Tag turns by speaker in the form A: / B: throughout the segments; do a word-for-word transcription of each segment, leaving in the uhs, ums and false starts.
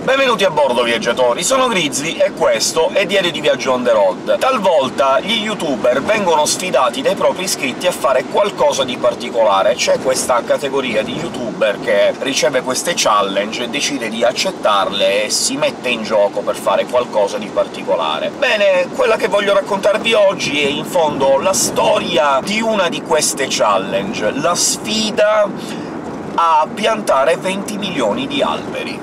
A: Benvenuti a bordo, viaggiatori! Sono Grizzly e questo è Diario di Viaggio on the road. Talvolta gli youtuber vengono sfidati dai propri iscritti a fare qualcosa di particolare. C'è questa categoria di youtuber che riceve queste challenge e decide di accettarle e si mette in gioco per fare qualcosa di particolare. Bene, quella che voglio raccontarvi oggi è in fondo la storia di una di queste challenge, la sfida a piantare venti milioni di alberi.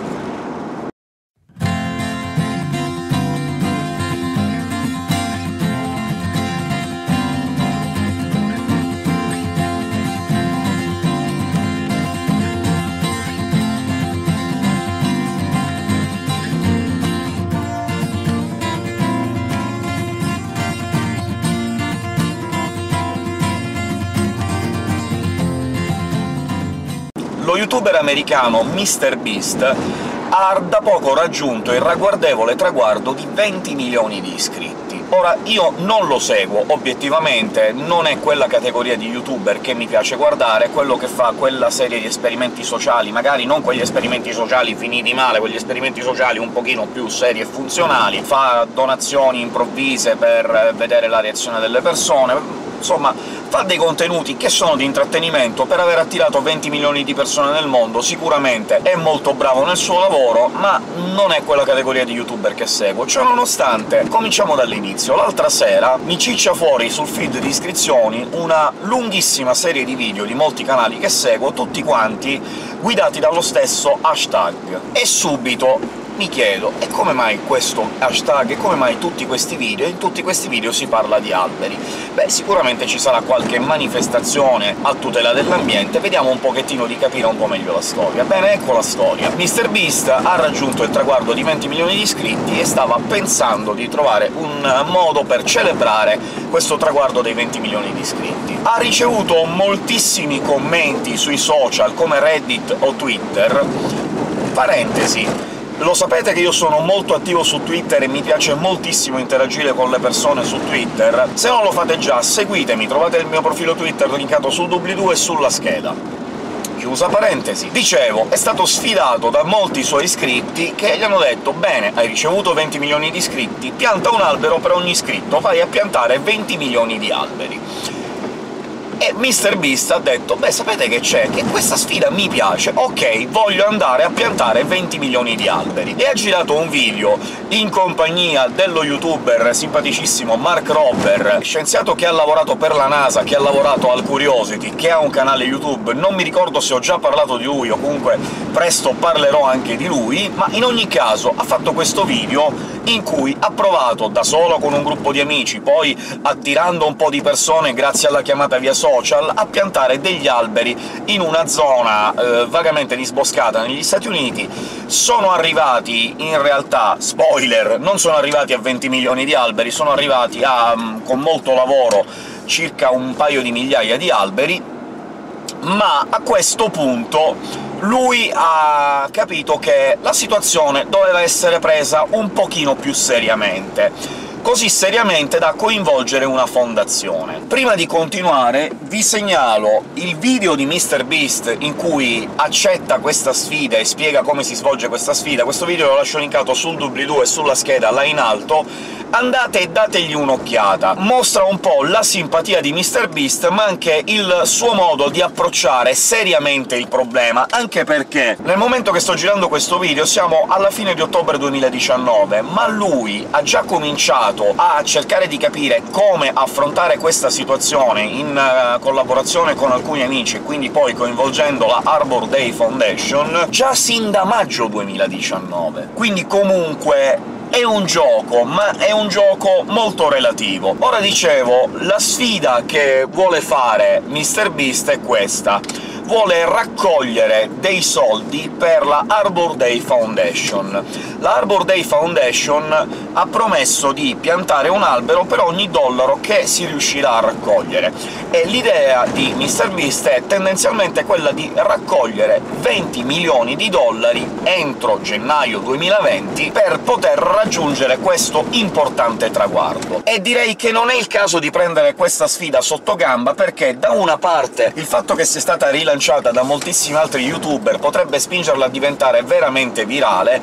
A: Lo youtuber americano MrBeast ha da poco raggiunto il ragguardevole traguardo di venti milioni di iscritti. Ora, io non lo seguo, obiettivamente, non è quella categoria di youtuber che mi piace guardare, quello che fa quella serie di esperimenti sociali, magari non quegli esperimenti sociali finiti male, quegli esperimenti sociali un pochino più seri e funzionali, fa donazioni improvvise per vedere la reazione delle persone. Insomma, fa dei contenuti che sono di intrattenimento. Per aver attirato venti milioni di persone nel mondo sicuramente è molto bravo nel suo lavoro, ma non è quella categoria di youtuber che seguo. Ciononostante, cominciamo dall'inizio. L'altra sera mi ciccia fuori sul feed di iscrizioni una lunghissima serie di video di molti canali che seguo, tutti quanti guidati dallo stesso hashtag. E subito mi chiedo, e come mai questo hashtag, e come mai tutti questi video? In tutti questi video si parla di alberi. Beh, sicuramente ci sarà qualche manifestazione a tutela dell'ambiente, vediamo un pochettino di capire un po' meglio la storia. Bene, ecco la storia. MrBeast ha raggiunto il traguardo di venti milioni di iscritti e stava pensando di trovare un modo per celebrare questo traguardo dei venti milioni di iscritti. Ha ricevuto moltissimi commenti sui social, come Reddit o Twitter. Parentesi, lo sapete che io sono molto attivo su Twitter e mi piace moltissimo interagire con le persone su Twitter? Se non lo fate già, seguitemi, trovate il mio profilo Twitter linkato sul doobly-doo e sulla scheda. Chiusa parentesi. Dicevo, è stato sfidato da molti suoi iscritti che gli hanno detto «Bene, hai ricevuto venti milioni di iscritti, pianta un albero per ogni iscritto, vai a piantare venti milioni di alberi». E MrBeast ha detto «Beh, sapete che c'è? Che questa sfida mi piace, ok, voglio andare a piantare venti milioni di alberi». E ha girato un video in compagnia dello youtuber simpaticissimo Mark Rober, scienziato che ha lavorato per la NASA, che ha lavorato al Curiosity, che ha un canale YouTube, non mi ricordo se ho già parlato di lui, o comunque presto parlerò anche di lui, ma in ogni caso ha fatto questo video in cui ha provato, da solo con un gruppo di amici, poi attirando un po' di persone grazie alla chiamata via social, a piantare degli alberi in una zona eh, vagamente disboscata negli Stati Uniti. Sono arrivati, in realtà, spoiler, non sono arrivati a venti milioni di alberi, sono arrivati a, con molto lavoro, circa un paio di migliaia di alberi, ma a questo punto lui ha capito che la situazione doveva essere presa un pochino più seriamente, così seriamente da coinvolgere una fondazione. Prima di continuare vi segnalo il video di MrBeast in cui accetta questa sfida e spiega come si svolge questa sfida. Questo video lo lascio linkato sul doobly-doo e sulla scheda là in alto, andate e dategli un'occhiata. Mostra un po' la simpatia di MrBeast, ma anche il suo modo di approcciare seriamente il problema, anche perché nel momento che sto girando questo video siamo alla fine di ottobre duemiladiciannove, ma lui ha già cominciato a cercare di capire come affrontare questa situazione in uh, collaborazione con alcuni amici, e quindi poi coinvolgendo la Arbor Day Foundation, già sin da maggio duemiladiciannove. Quindi comunque è un gioco, ma è un gioco molto relativo. Ora, dicevo, la sfida che vuole fare MrBeast è questa: vuole raccogliere dei soldi per la Arbor Day Foundation. La Arbor Day Foundation ha promesso di piantare un albero per ogni dollaro che si riuscirà a raccogliere, e l'idea di MrBeast è tendenzialmente quella di raccogliere venti milioni di dollari entro gennaio duemilaventi per poter raggiungere questo importante traguardo. E direi che non è il caso di prendere questa sfida sotto gamba, perché da una parte il fatto che sia stata rilanciata rilanciata da moltissimi altri youtuber, potrebbe spingerla a diventare veramente virale,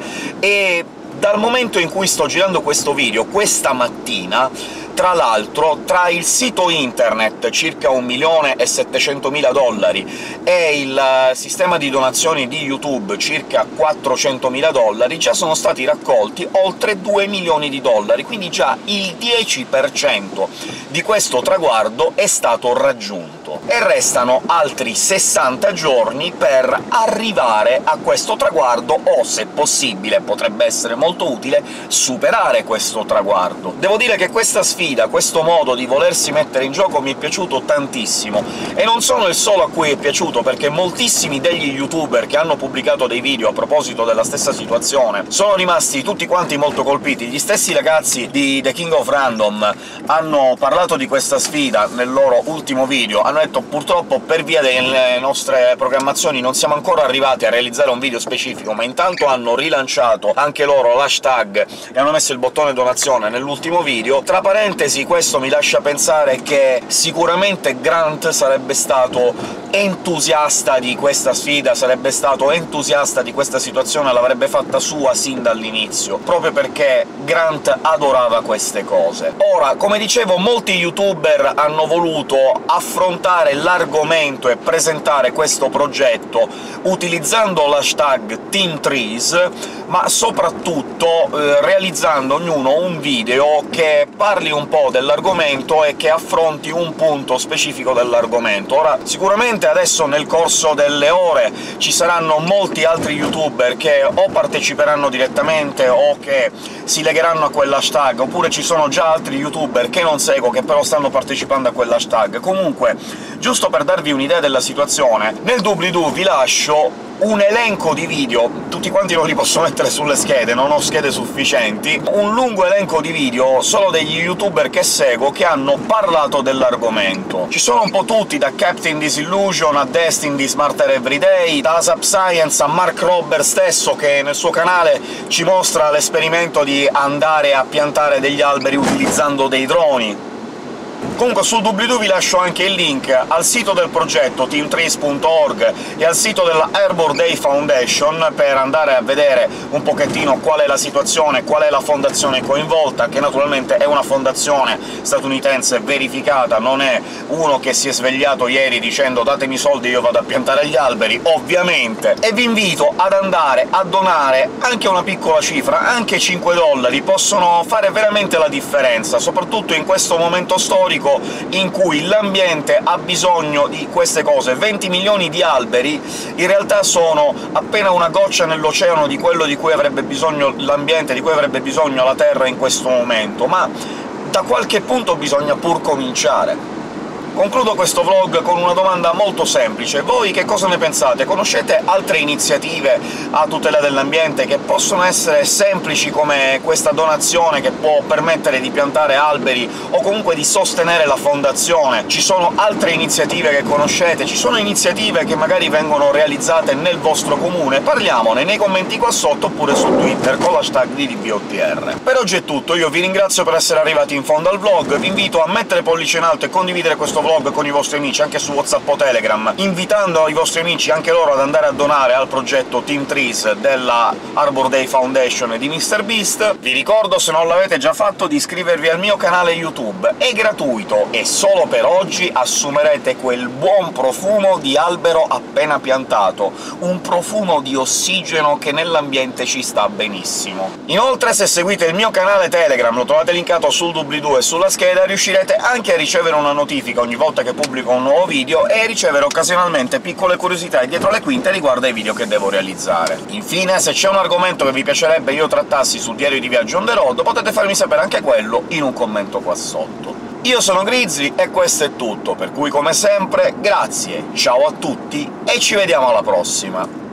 A: e dal momento in cui sto girando questo video, questa mattina, tra l'altro, tra il sito internet, circa un milione e settecentomila dollari, e il sistema di donazioni di YouTube, circa quattrocentomila dollari, già sono stati raccolti oltre due milioni di dollari, quindi già il dieci per cento di questo traguardo è stato raggiunto. E restano altri sessanta giorni per arrivare a questo traguardo, o, se possibile, potrebbe essere molto utile, superare questo traguardo. Devo dire che questa sfida, questo modo di volersi mettere in gioco mi è piaciuto tantissimo, e non sono il solo a cui è piaciuto, perché moltissimi degli youtuber che hanno pubblicato dei video a proposito della stessa situazione sono rimasti tutti quanti molto colpiti. Gli stessi ragazzi di The King of Random hanno parlato di questa sfida nel loro ultimo video, hanno detto «Purtroppo per via delle nostre programmazioni non siamo ancora arrivati a realizzare un video specifico», ma intanto hanno rilanciato anche loro l'hashtag e hanno messo il bottone donazione nell'ultimo video. Tra parentesi, questo mi lascia pensare che sicuramente Grant sarebbe stato entusiasta di questa sfida, sarebbe stato entusiasta di questa situazione, l'avrebbe fatta sua sin dall'inizio, proprio perché Grant adorava queste cose. Ora, come dicevo, molti youtuber hanno voluto affrontare l'argomento e presentare questo progetto utilizzando l'hashtag TeamTrees, ma soprattutto eh, realizzando ognuno un video che parli un po' dell'argomento e che affronti un punto specifico dell'argomento. Ora, sicuramente adesso nel corso delle ore ci saranno molti altri youtuber che o parteciperanno direttamente o che si legheranno a quell'hashtag, oppure ci sono già altri youtuber che non seguo che però stanno partecipando a quell'hashtag. Comunque, giusto per darvi un'idea della situazione, nel doobly-doo vi lascio un elenco di video, tutti quanti non li posso mettere sulle schede, non ho schede sufficienti, un lungo elenco di video solo degli youtuber che seguo che hanno parlato dell'argomento. Ci sono un po' tutti, da Captain Disillusion a Destin di Smarter Everyday, da Asap Science a Mark Rober stesso, che nel suo canale ci mostra l'esperimento di andare a piantare degli alberi utilizzando dei droni. Comunque sul doobly-doo vi lascio anche il link al sito del progetto team trees punto org e al sito della Arbor Day Foundation per andare a vedere un pochettino qual è la situazione, qual è la fondazione coinvolta, che naturalmente è una fondazione statunitense verificata, non è uno che si è svegliato ieri dicendo «datemi soldi, io vado a piantare gli alberi», ovviamente. E vi invito ad andare a donare anche una piccola cifra, anche cinque dollari possono fare veramente la differenza, soprattutto in questo momento storico in cui l'ambiente ha bisogno di queste cose. venti milioni di alberi in realtà sono appena una goccia nell'oceano di quello di cui avrebbe bisogno l'ambiente, di cui avrebbe bisogno la Terra in questo momento, ma da qualche punto bisogna pur cominciare. Concludo questo vlog con una domanda molto semplice. Voi che cosa ne pensate? Conoscete altre iniziative a tutela dell'ambiente che possono essere semplici come questa donazione che può permettere di piantare alberi o comunque di sostenere la fondazione? Ci sono altre iniziative che conoscete? Ci sono iniziative che magari vengono realizzate nel vostro comune? Parliamone nei commenti qua sotto, oppure su Twitter con l'hashtag D D B O T R. Per oggi è tutto, io vi ringrazio per essere arrivati in fondo al vlog, vi invito a mettere pollice in alto e condividere questo vlog con i vostri amici anche su WhatsApp o Telegram, invitando i vostri amici anche loro ad andare a donare al progetto TeamTrees della Arbor Day Foundation e di MrBeast. Vi ricordo, se non l'avete già fatto, di iscrivervi al mio canale YouTube, è gratuito, e solo per oggi assumerete quel buon profumo di albero appena piantato, un profumo di ossigeno che nell'ambiente ci sta benissimo. Inoltre, se seguite il mio canale Telegram, lo trovate linkato sul doobly-doo e sulla scheda, riuscirete anche a ricevere una notifica ogni volta che pubblico un nuovo video e ricevere occasionalmente piccole curiosità dietro le quinte riguardo ai video che devo realizzare. Infine, se c'è un argomento che vi piacerebbe io trattassi sul diario di viaggio on the road, potete farmi sapere anche quello in un commento qua sotto. Io sono Grizzly e questo è tutto, per cui come sempre grazie, ciao a tutti e ci vediamo alla prossima!